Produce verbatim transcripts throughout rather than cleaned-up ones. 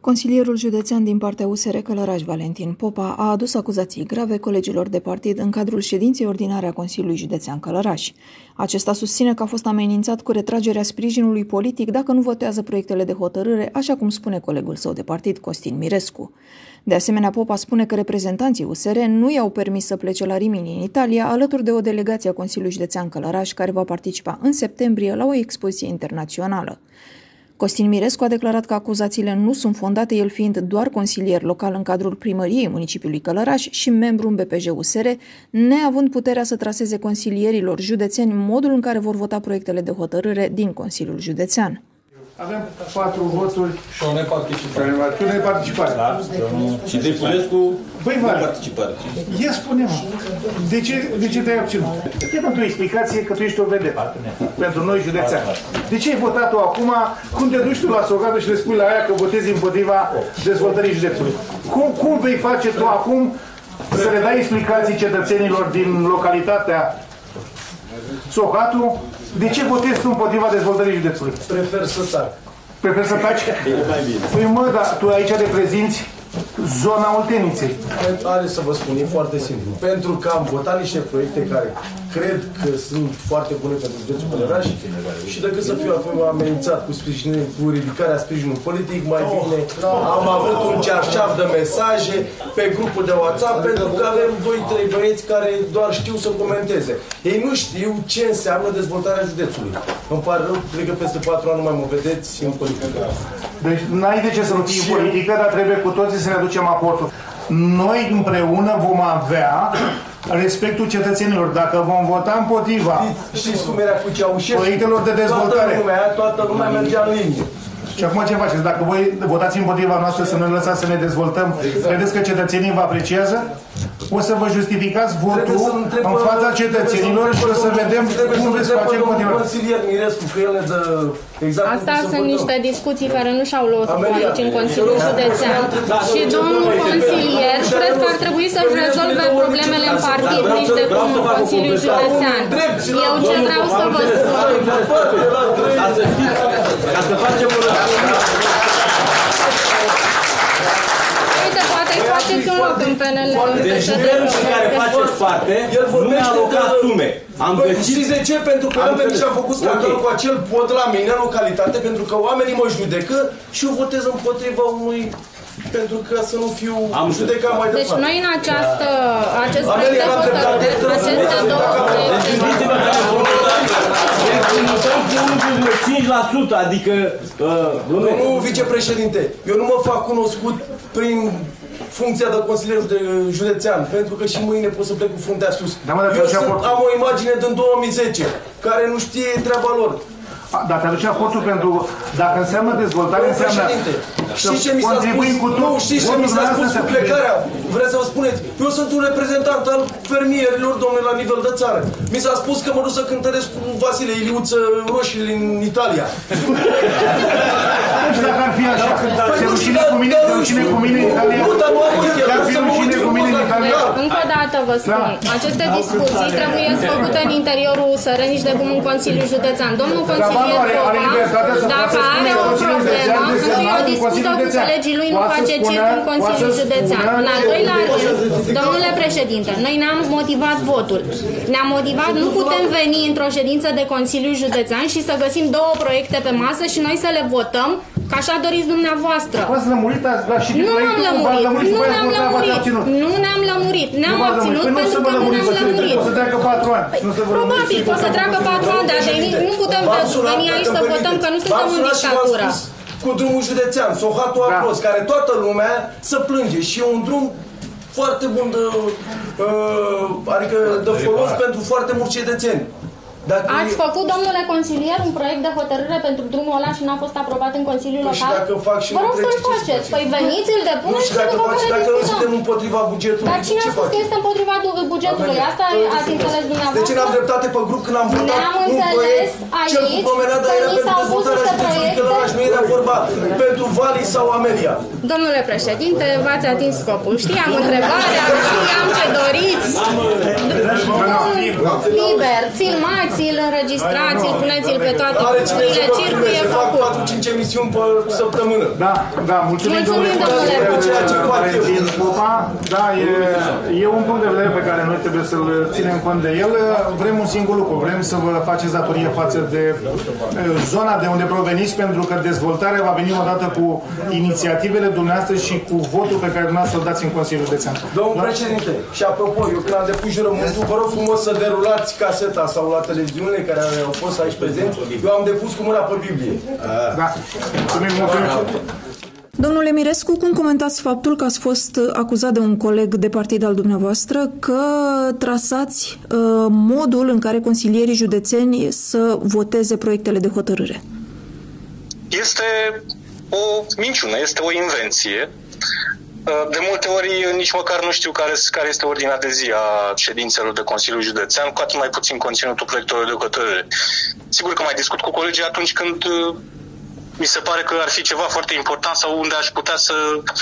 Consilierul județean din partea U S R Călăraș, Valentin Popa, a adus acuzații grave colegilor de partid în cadrul ședinței ordinare a Consiliului Județean Călăraș. Acesta susține că a fost amenințat cu retragerea sprijinului politic dacă nu votează proiectele de hotărâre, așa cum spune colegul său de partid, Costin Mirescu. De asemenea, Popa spune că reprezentanții U S R nu i-au permis să plece la Rimini, în Italia, alături de o delegație a Consiliului Județean Călăraș, care va participa în septembrie la o expoziție internațională. Costin Mirescu a declarat că acuzațiile nu sunt fondate, el fiind doar consilier local în cadrul primăriei municipiului Călăraș și membru în B P J U S R, neavând puterea să traseze consilierilor județeni modul în care vor vota proiectele de hotărâre din Consiliul Județean. Avem patru voturi și o neparticipare. Și o neparticipare. Da, și Depulescu neparticipare. Ia spune-mă, de ce, de ce te-ai obținut? E pentru explicație că tu ești o vedetă pentru noi județeani. De ce ai votat-o acum, când te duci tu la Sogadu și le spui la aia că votezi împotriva dezvoltării județului? Cum, cum vei face tu acum să le dai explicații cetățenilor din localitatea Sogadu? De ce votezi tu împotriva dezvoltării județului? Prefer să tac. Prefer să taci? Păi mă, dar tu aici reprezinți zona Olteniței. Are să vă spun, e foarte simplu. Pentru că am votat niște proiecte care cred că sunt foarte bune pentru județul Călăraș și decât să fiu acum amenințat cu, cu ridicarea sprijinului politic, mai bine am avut un cearșaf de mesaje pe grupul de WhatsApp pentru că avem doi trei băieți care doar știu să comenteze. Ei nu știu ce înseamnă dezvoltarea județului. Îmi pare rău, cred că peste patru ani nu mai mă vedeți în politică. Deci n-ai de ce să nu fii în politică, dar trebuie cu toții să ne aducem aportul. Noi împreună vom avea respectul cetățenilor. Dacă vom vota împotriva știți cum era cu Ceaușescu? Proiectelor de dezvoltare, toată lumea, toată lumea mergea în linie. Și acum ce faceți? Dacă voi votați împotriva noastră să ne lăsați să ne dezvoltăm, credeți că cetățenii vă apreciază? O să vă justificați votul în fața cetățenilor și o să vedem cum veți face în continuare. Asta sunt niște discuții care nu și-au luat aici în Consiliul Județean. Și domnul consilier cred că ar trebui să-și rezolve problemele în partid, nici de cum în Consiliul Județean. Eu ce vreau să vă spun... Ca să facem o Uite, poate îi faceți un loc în P N L. Deci nivelul în care faceți parte, nu mi-a alocat sume. Am găsit... Știți de ce? Pentru că am venit și am făcut scandalul cu acel pod la mine în localitate, pentru că oamenii mă judecă și eu votez împotriva unui... pentru că să nu fiu judecat mai departe. Deci noi în această, acest proiect de hotărâre, aceste două proiecte... cinci la sută, adică... Domnul vicepreședinte, eu nu mă fac cunoscut prin funcția de consilier județean, pentru că și mâine pot să plec cu fruntea sus. Eu sunt, am o imagine din două mii zece, care nu știe treaba lor. Dar te aduce aportul pentru... Dacă înseamnă dezvoltare, înseamnă... Știți ce mi s-a spus? Nu, știți ce mi s-a spus cu plecarea? Vreți să vă spuneți? Eu sunt un reprezentant al fermierilor, domnule, la nivel de țară. Mi s-a spus că mă duc să cântăresc cu Vasile Iliuță roșii în Italia. Și dacă ar fi așa, se rușine cu mine, se rușine cu mine în Italia? Nu, dar nu am uite, ar fi rușine cu mine în Italia? Încă o dată vă spun, aceste discuții trebuie făcute în interiorul U S R, nici de cum în Consiliul Județean. Domnul consilier Popa, dacă are o problemă, întâi o discută cu colegii lui, nu face circ în Consiliul Județean. În al doilea rând, domnule președinte, noi ne-am motivat votul. Ne-am motivat, nu putem veni într-o ședință de Consiliul Județean și să găsim două proiecte pe masă și noi să le votăm, că așa doriți dumneavoastră. V-ați lămurit, ați luat și nu ne-am lămurit, nu ne-am lămurit, nu ne-am lămurit, ne-am obținut pentru că nu ne-am lămurit. O să treacă patru ani. Probabil, o să treacă patru ani, dar nu putem veni aici să votăm, că nu suntem în dictatură. Cu drumul județean, Sohatul Apros, care toată lumea să plânge și e un drum foarte bun de, uh, adică de folos pentru foarte mulți cetățeni. Dacă Ați e... făcut, domnule consilier, un proiect de hotărâre pentru drumul ăla și n-a fost aprobat în Consiliul Local? Local? Dacă fac și vă rog să-l faceți. Păi veniți, îl depuneți și după care dacă nu suntem împotriva bugetului. Dar cine a spus că este împotriva bugetului? Asta ați înțeles dumneavoastră? De ce n-am dreptate pe grup când am votat un proiect? Cel cu promenada era pentru dezvoltarea județului Călăraș, nu era vorba pentru Vali sau Amelia. Domnule președinte, v-ați atins scopul. Știam întrebarea, știam ce doriți. Liber, filmați. Puneți-l înregistrați, puneți-l pe toate bucurile, circul e făcut. patru cinci emisiuni pe săptămână. Da, da, mulțumim, Mulțumim, domnule. Valentin Popa. Da, e, e un punct de vedere pe care noi trebuie să-l ținem cont de el. Vrem un singur lucru, vrem să vă faceți datorie față de zona de unde proveniți, pentru că dezvoltarea va veni odată cu inițiativele dumneavoastră și cu votul pe care dumneavoastră îl dați în Consiliul Județean. Domnul președinte, și apropo, eu când am depus jurământul, vă rog frumos să derulați caseta sau la televiziunile care au fost aici prezenți, eu am depus cu mâna pe Biblie. Da, mulțumim, mulțumim. Domnule Mirescu, cum comentați faptul că ați fost acuzat de un coleg de partid al dumneavoastră că trasați uh, modul în care consilierii județeni să voteze proiectele de hotărâre? Este o minciună, este o invenție. De multe ori nici măcar nu știu care, care este ordinea de zi a ședințelor de Consiliul Județean, cu atât mai puțin conținutul proiectelor de hotărâre. Sigur că mai discut cu colegii atunci când mi se pare că ar fi ceva foarte important sau unde aș putea să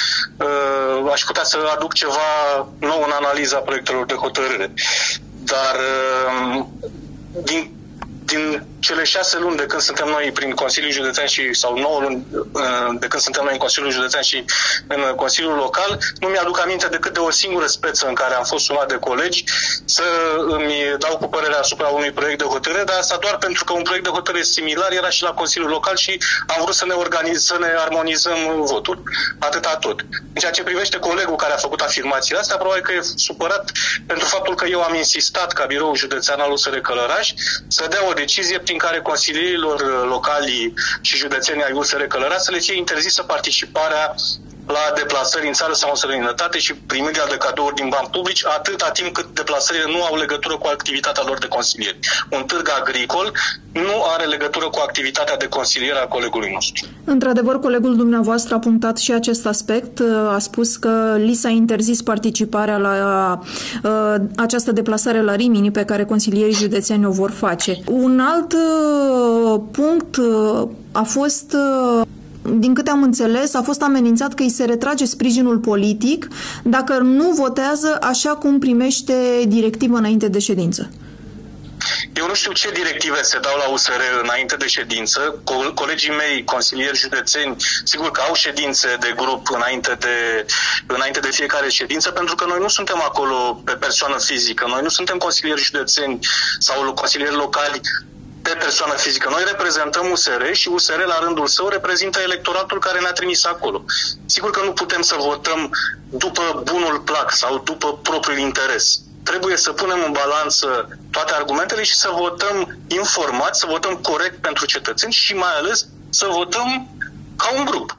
uh, aș putea să aduc ceva nou în analiza proiectelor de hotărâre. Dar uh, din, din cele șase luni de când suntem noi prin Consiliul Județean și, sau nouă luni de când suntem noi în Consiliul Județean și în Consiliul Local, nu mi-aduc aminte decât de o singură speță în care am fost sunat de colegi să îmi dau cu părerea asupra unui proiect de hotărâre, dar asta doar pentru că un proiect de hotărâre similar era și la Consiliul Local și am vrut să ne organizăm, să ne armonizăm votul. Atâta tot. În ceea ce privește colegul care a făcut afirmațiile astea, probabil că e supărat pentru faptul că eu am insistat ca biroul județean al U S R Călăraș să dea o decizie prin care consilierilor locali și județenii ai U S R Călăraș să le fie interzisă participarea la deplasări în țară sau în străinătate și primirea de cadouri din bani publici, atâta timp cât deplasările nu au legătură cu activitatea lor de consilieri. Un târg agricol nu are legătură cu activitatea de consiliere a colegului nostru. Într-adevăr, colegul dumneavoastră a punctat și acest aspect. A spus că li s-a interzis participarea la uh, această deplasare la Rimini pe care consilierii județeni o vor face. Un alt uh, punct uh, a fost... Uh, din câte am înțeles, a fost amenințat că îi se retrage sprijinul politic dacă nu votează așa cum primește directivă înainte de ședință. Eu nu știu ce directive se dau la U S R înainte de ședință. Co- colegii mei, consilieri județeni, sigur că au ședințe de grup înainte de, înainte de fiecare ședință, pentru că noi nu suntem acolo pe persoană fizică. Noi nu suntem consilieri județeni sau consilieri locali pe persoană fizică. Noi reprezentăm U S R și U S R la rândul său reprezintă electoratul care ne-a trimis acolo. Sigur că nu putem să votăm după bunul plac sau după propriul interes. Trebuie să punem în balanță toate argumentele și să votăm informat, să votăm corect pentru cetățeni și mai ales să votăm ca un grup.